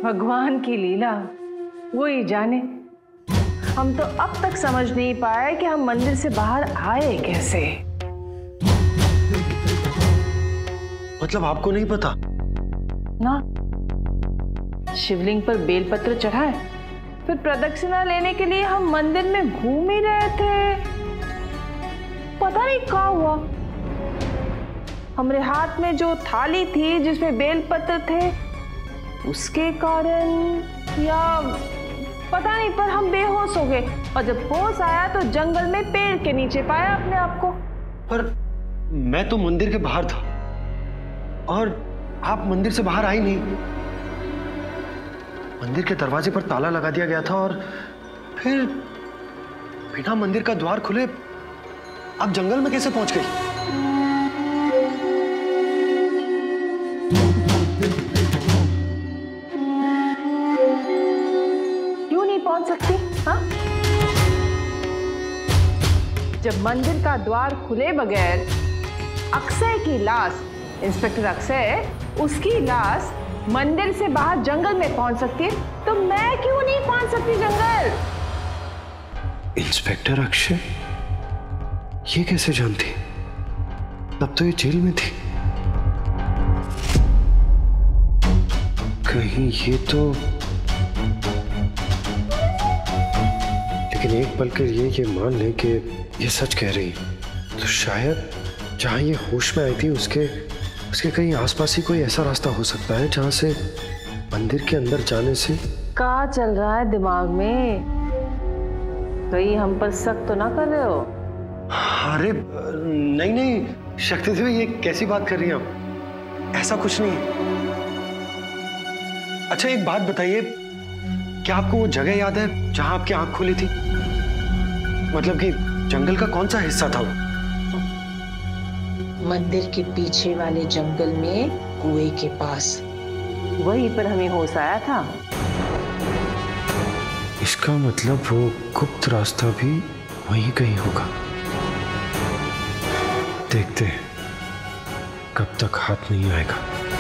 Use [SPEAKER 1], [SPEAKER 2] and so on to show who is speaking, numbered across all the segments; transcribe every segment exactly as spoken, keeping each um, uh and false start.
[SPEAKER 1] भगवान की लीला वो ही जाने। हम तो अब तक समझ नहीं पाए कि हम मंदिर से बाहर आए कैसे।
[SPEAKER 2] मतलब आपको नहीं पता?
[SPEAKER 1] ना, शिवलिंग पर बेलपत्र चढ़ाए, फिर प्रदक्षिणा लेने के लिए हम मंदिर में घूम ही रहे थे, पता नहीं क्या हुआ। हमारे हाथ में जो थाली थी जिसमें बेलपत्र थे, उसके कारण या पता नहीं, पर हम बेहोश हो गए और जब होश आया तो जंगल में पेड़ के नीचे पाया अपने आप को।
[SPEAKER 2] पर मैं तो मंदिर के बाहर था और आप मंदिर से बाहर आई नहीं। मंदिर के दरवाजे पर ताला लगा दिया गया था और फिर बिना मंदिर का द्वार खुले आप जंगल में कैसे पहुंच गई?
[SPEAKER 1] क्यों नहीं पहुंच सकती? हाँ, जब मंदिर का द्वार खुले बगैर अक्षय की लाश, इंस्पेक्टर अक्षय, उसकी लाश मंदिर से बाहर जंगल में पहुंच सकती है, तो मैं क्यों नहीं पहुंच सकती जंगल?
[SPEAKER 2] इंस्पेक्टर अक्षय ये कैसे जानती? तब तो ये जेल में थी। कहीं ये तो, लेकिन एक पल के लिए ये मान ले कि ये सच कह रही है, तो शायद जहां ये होश में आई थी उसके उसके कहीं आसपास ही कोई ऐसा रास्ता हो सकता है जहां से मंदिर के अंदर जाने से।
[SPEAKER 1] क्या चल रहा है दिमाग में? कहीं हम पर शक तो ना कर रहे हो?
[SPEAKER 2] अरे नहीं नहीं शक्ति देवी, ये कैसी बात कर रही हैं आप? ऐसा कुछ नहीं है। अच्छा एक बात बताइए, क्या आपको वो जगह याद है जहां आपकी आंख खुली थी? मतलब कि जंगल का कौन सा हिस्सा था वो?
[SPEAKER 3] मंदिर के पीछे वाले जंगल में कुएं के पास।
[SPEAKER 1] वहीं पर हमें होश आया था।
[SPEAKER 2] इसका मतलब वो गुप्त रास्ता भी वहीं कहीं होगा। देखते हैं कब तक हाथ नहीं आएगा।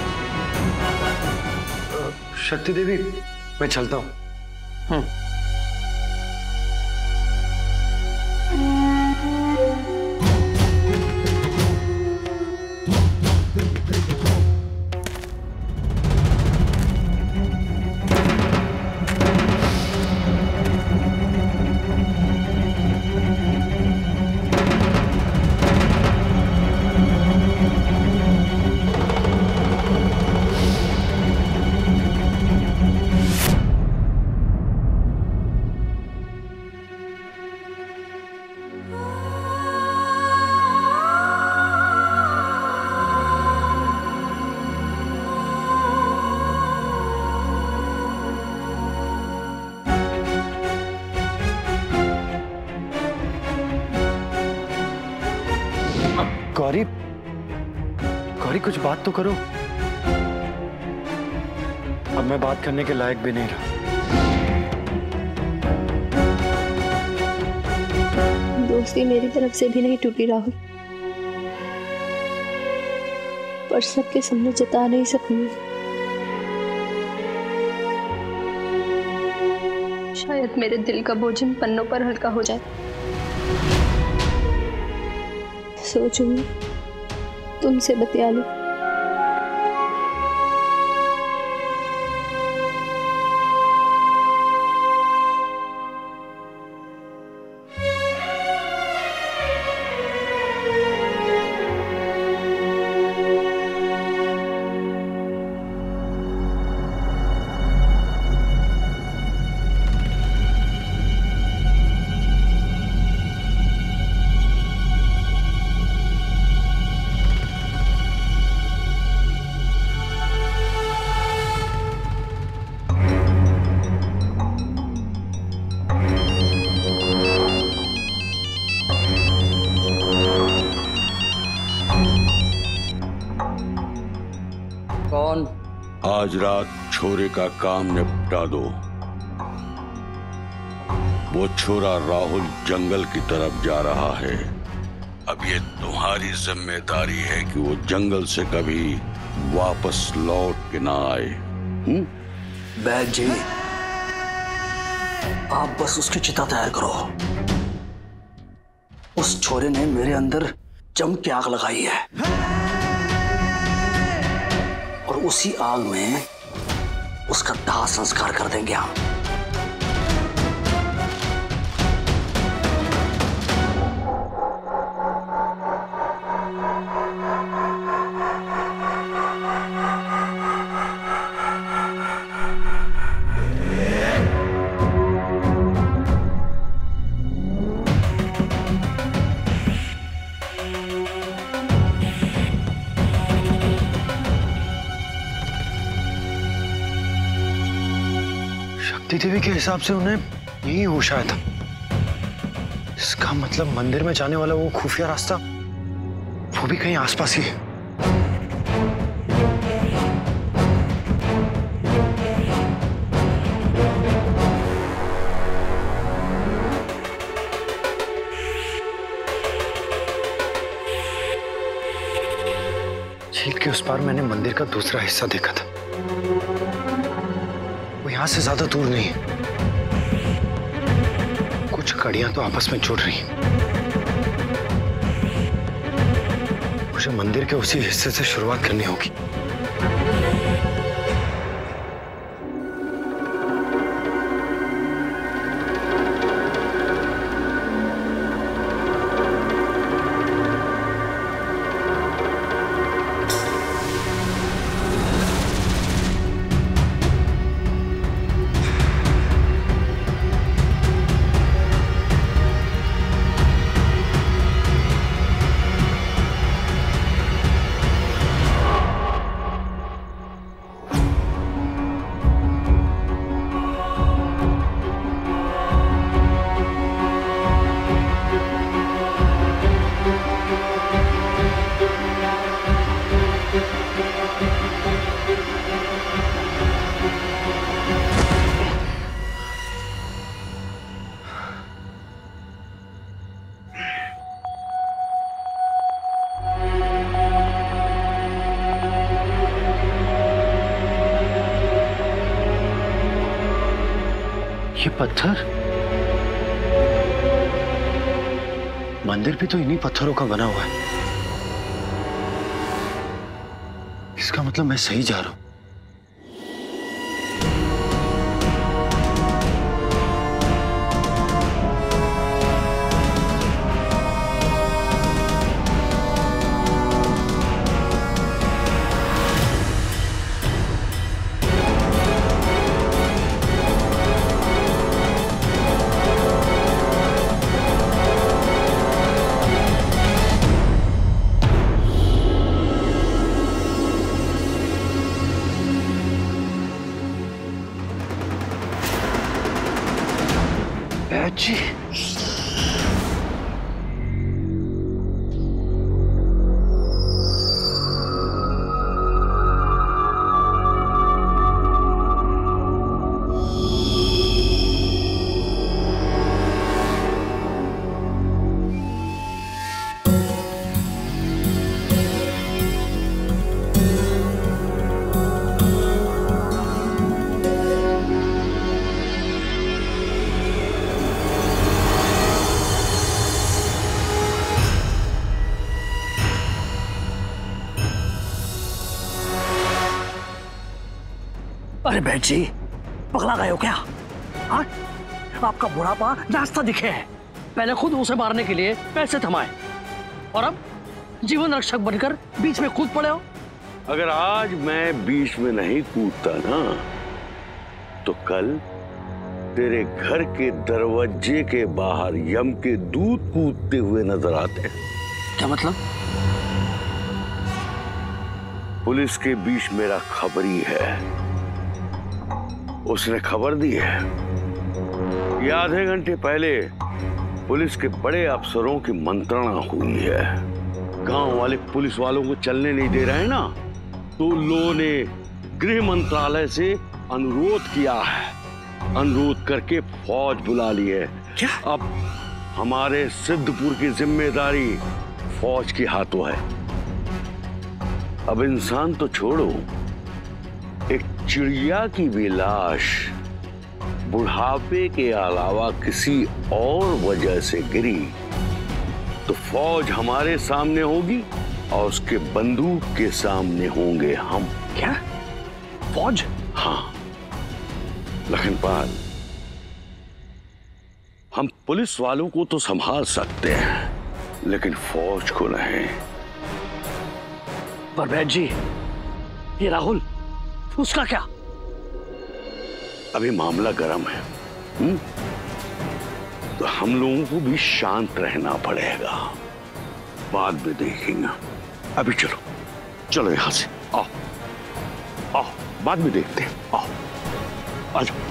[SPEAKER 2] शक्ति देवी, मैं चलता हूं। हम्म गौरी, गौरी कुछ बात तो करो। अब मैं बात करने के लायक भी नहीं रहा।
[SPEAKER 4] दोस्ती मेरी तरफ से भी नहीं टूटी राहुल, पर सबके सामने जता नहीं सकूंगी। शायद मेरे दिल का बोझ पन्नों पर हल्का हो जाए। सोचूंगी तुमसे बतिया लूं।
[SPEAKER 5] कौन?
[SPEAKER 6] आज रात छोरे का काम निपटा दो। वो छोरा राहुल जंगल की तरफ जा रहा है। अब ये तुम्हारी जिम्मेदारी है कि वो जंगल से कभी वापस लौट के ना आए। हुँ?
[SPEAKER 5] बैग जी, आप बस उसकी चिता तैयार करो। उस छोरे ने मेरे अंदर जम के आग लगाई है और उसी आग में उसका दाह संस्कार कर देंगे हम।
[SPEAKER 2] देवी के हिसाब से उन्हें यही होश आया था। इसका मतलब मंदिर में जाने वाला वो खुफिया रास्ता वो भी कहीं आसपास ही है। झील के उस पार मैंने मंदिर का दूसरा हिस्सा देखा था। यहां से ज्यादा दूर नहीं है। कुछ कड़ियां तो आपस में जुड़ रही हैं। मुझे मंदिर के उसी हिस्से से शुरुआत करनी होगी। ये पत्थर, मंदिर भी तो इन्हीं पत्थरों का बना हुआ है। इसका मतलब मैं सही जा रहा हूं। जी
[SPEAKER 5] अरे बैठ जी, पगला गए हो क्या? हाँ, आपका बुढ़ापा नाश्ता दिखे है। पहले खुद उसे मारने के लिए पैसे थमाए और अब जीवन रक्षक बनकर बीच में कूद पड़े हो।
[SPEAKER 6] अगर आज मैं बीच में नहीं कूदता ना, तो कल तेरे घर के दरवाजे के बाहर यम के दूत कूदते हुए नजर आते हैं।
[SPEAKER 5] क्या मतलब?
[SPEAKER 6] पुलिस के बीच मेरा खबरी है, उसने खबर दी है। ये आधे घंटे पहले पुलिस के बड़े अफसरों की मंत्रणा हुई है। गांव वाले पुलिस वालों को चलने नहीं दे रहे ना, तो लोगों ने गृह मंत्रालय से अनुरोध किया है, अनुरोध करके फौज बुला ली है।
[SPEAKER 5] क्या?
[SPEAKER 6] अब हमारे सिद्धपुर की जिम्मेदारी फौज के हाथों है। अब इंसान तो छोड़ो, एक चिड़िया की भी लाश बुढ़ापे के अलावा किसी और वजह से गिरी तो फौज हमारे सामने होगी और उसके बंदूक के सामने होंगे हम।
[SPEAKER 5] क्या? फौज?
[SPEAKER 6] हाँ लखनपाल, हम पुलिस वालों को तो संभाल सकते हैं लेकिन फौज को नहीं।
[SPEAKER 5] पर वैद जी, ये राहुल, उसका क्या?
[SPEAKER 6] अभी मामला गर्म है। हुँ? तो हम लोगों को भी शांत रहना पड़ेगा, बाद में देखेंगे। अभी चलो चलो यहां से, आओ आओ, बाद में देखते हैं। आओ आ जाओ।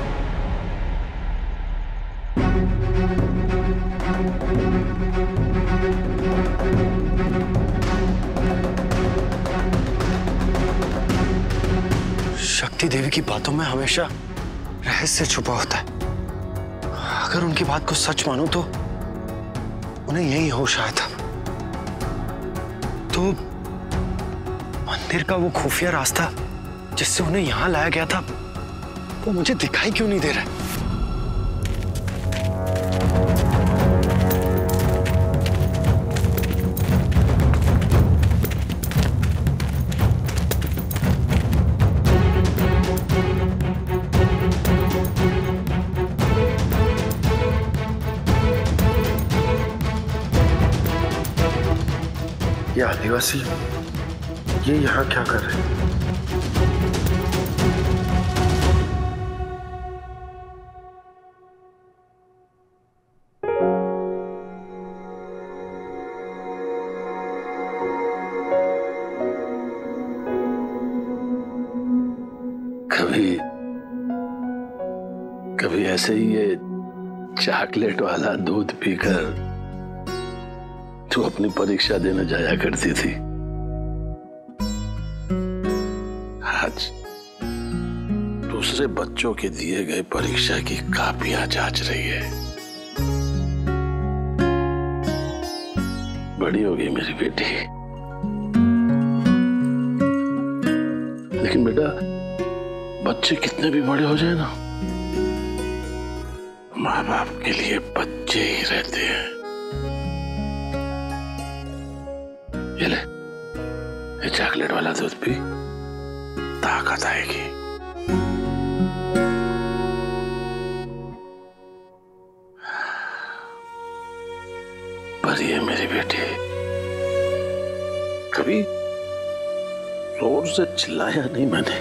[SPEAKER 2] शक्ति देवी की बातों में हमेशा रहस्य छुपा होता है। अगर उनकी बात को सच मानो तो उन्हें यही होश आया था। तो मंदिर का वो खुफिया रास्ता जिससे उन्हें यहां लाया गया था, वो मुझे दिखाई क्यों नहीं दे रहा? ये आदिवासी ये यहाँ क्या कर रहे हैं?
[SPEAKER 7] कभी कभी ऐसे ही ये चॉकलेट वाला दूध पीकर तू अपनी परीक्षा देने जाया करती थी। आज दूसरे बच्चों के दिए गए परीक्षा की कापियां जांच रही है। बड़ी हो गई मेरी बेटी, लेकिन बेटा बच्चे कितने भी बड़े हो जाए ना, माँ बाप के लिए बच्चे ही रहते हैं। ये ले, ये चॉकलेट वाला दूध पी, ताकत आएगी। पर ये मेरी बेटी, कभी जोर से चिल्लाया नहीं मैंने।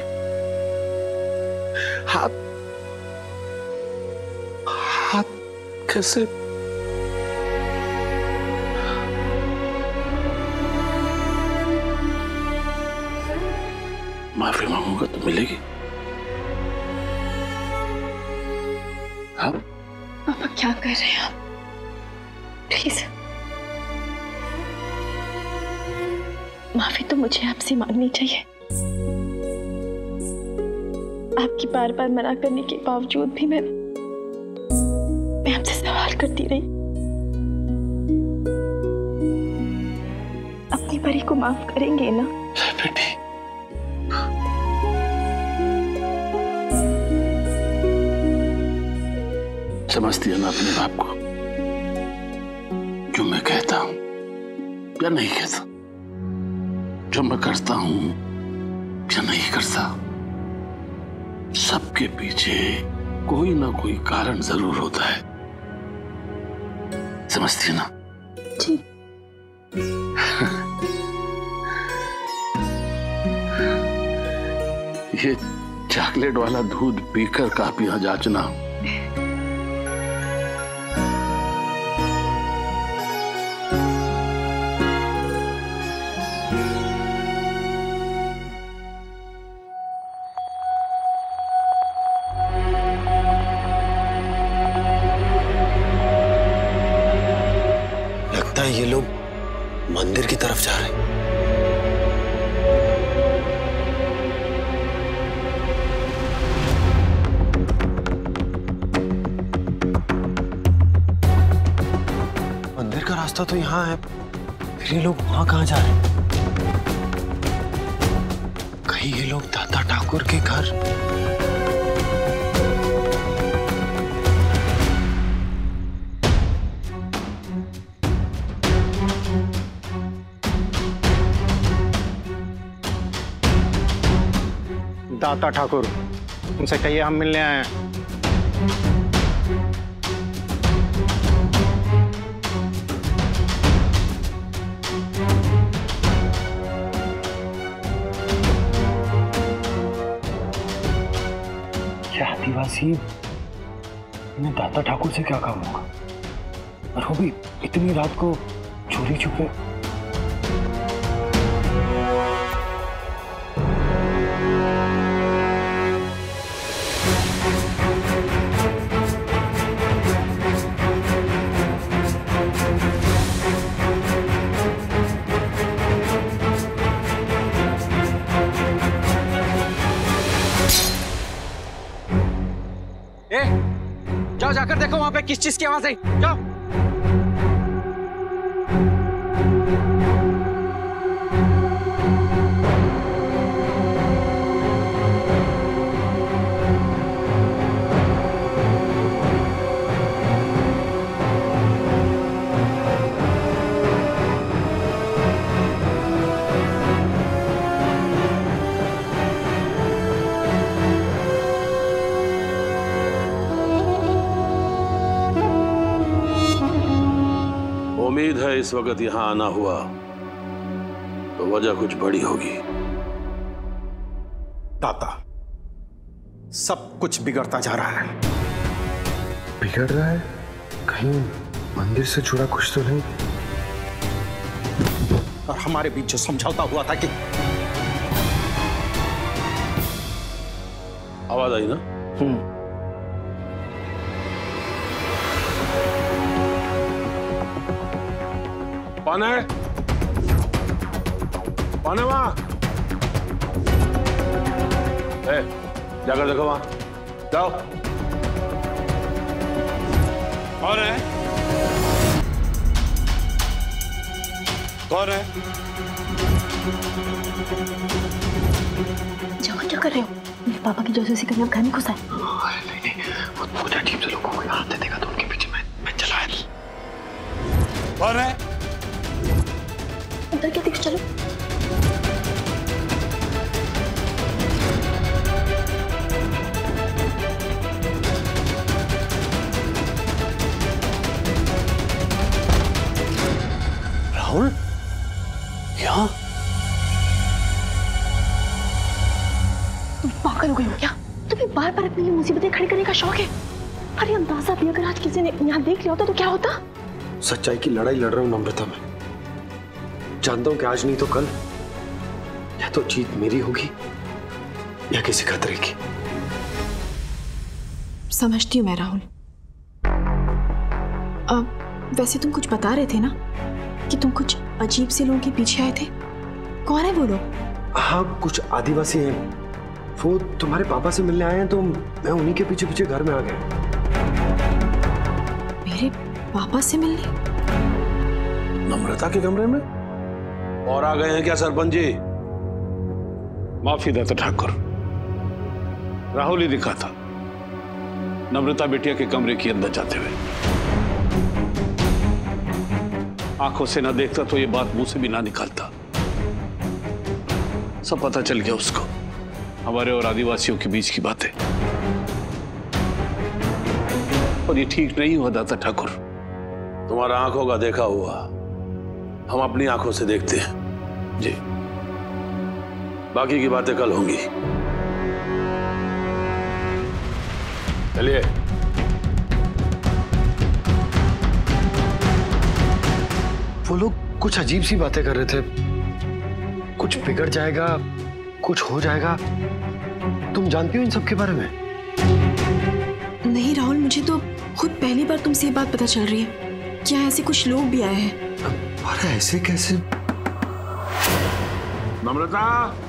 [SPEAKER 7] हाथ हाथ कैसे? माफी मांगूंगा तो मिलेगी? हाँ?
[SPEAKER 4] पापा क्या कर रहे हैं आप? प्लीज माफी तो मुझे आपसे मांगनी चाहिए। आपकी बार बार मना करने के बावजूद भी मैं मैं आपसे सवाल करती रही। अपनी परी को माफ करेंगे ना?
[SPEAKER 7] बेटी, समझती है ना अपने बाप को, जो मैं कहता हूं या नहीं कहता, जो मैं करता हूं या नहीं करता, सबके पीछे कोई ना कोई कारण जरूर होता है। समझती है ना?
[SPEAKER 4] जी।
[SPEAKER 7] ये चॉकलेट वाला दूध पीकर कापियां जांचना
[SPEAKER 2] ये लोग मंदिर की तरफ जा रहे हैं। मंदिर का रास्ता तो यहाँ है, फिर ये लोग वहां कहाँ जा रहे हैं? कहीं कहीं ये लोग दाता ठाकुर के घर?
[SPEAKER 8] दाता ठाकुर, उनसे कहिए हम मिलने आए हैं।
[SPEAKER 2] क्या आदिवासी ने दाता ठाकुर से क्या काम होगा, और वो भी इतनी रात को चोरी छुपे?
[SPEAKER 8] ए, जाओ जाकर देखो वहां पे किस चीज की आवाज आई। जाओ।
[SPEAKER 7] उम्मीद है इस वक्त यहां आना हुआ तो वजह कुछ बड़ी होगी।
[SPEAKER 8] दाता, सब कुछ बिगड़ता जा रहा है।
[SPEAKER 2] बिगड़ रहा है? कहीं मंदिर से जुड़ा कुछ तो नहीं?
[SPEAKER 8] और हमारे बीच जो समझौता हुआ था कि
[SPEAKER 7] आवाज आई ना?
[SPEAKER 8] हम्म
[SPEAKER 7] कौन है? कौन है वहां? ए, जाकर देखो वहां, जाओ। कौन है? कौन है?
[SPEAKER 4] जवान क्या कर रहे हो? मेरे पापा की जासूसी करने घर में घुसा है।
[SPEAKER 2] नहीं नहीं, वो पूरा टीम से लोगों को आते देखा तो उनके पीछे मैं मैं चला आया।
[SPEAKER 7] कौन है?
[SPEAKER 4] अंदर क्या देख, चलो।
[SPEAKER 7] राहुल, यहाँ?
[SPEAKER 4] तुम पागल हो गए हो क्या? तुम्हें बार बार अपने लिए मुसीबतें खड़ी करने का शौक है? अरे अंदाजा भी अगर आज किसी ने यहाँ देख लिया होता तो क्या होता?
[SPEAKER 2] सच्चाई की लड़ाई लड़ रहा हूं नम्रता में। जानता हूं कि आज नहीं तो कल या तो जीत मेरी होगी या किसी खतरे की।
[SPEAKER 4] समझती हूँ मैं राहुल। अब वैसे तुम कुछ बता रहे थे ना कि तुम कुछ अजीब से लोगों के पीछे आए थे। कौन है वो लोग?
[SPEAKER 2] हाँ, कुछ आदिवासी हैं। वो तुम्हारे पापा से मिलने आए हैं तो मैं उन्हीं के पीछे पीछे घर में आ गया।
[SPEAKER 4] मेरे पापा से मिलने?
[SPEAKER 7] नम्रता के कमरे में? और आ गए हैं क्या सरपंच जी?
[SPEAKER 9] माफी दाता ठाकुर, राहुल ही दिखा था नम्रता बिटिया के कमरे के अंदर जाते हुए। आंखों से ना देखता तो ये बात मुंह से भी ना निकालता। सब पता चल गया उसको, हमारे और आदिवासियों के बीच की बातें। और ये ठीक नहीं हुआ दाता ठाकुर।
[SPEAKER 7] तुम्हारा आंखों का देखा हुआ हम अपनी आंखों से देखते हैं जी। बाकी की बातें कल होंगी। चलिए।
[SPEAKER 2] वो लोग कुछ अजीब सी बातें कर रहे थे। कुछ बिगड़ जाएगा, कुछ हो जाएगा। तुम जानती हो इन सब के बारे में?
[SPEAKER 4] नहीं राहुल, मुझे तो खुद पहली बार तुमसे ये बात पता चल रही है। क्या ऐसे कुछ लोग भी आए हैं?
[SPEAKER 2] अरे ऐसे कैसे?
[SPEAKER 7] नम्रता,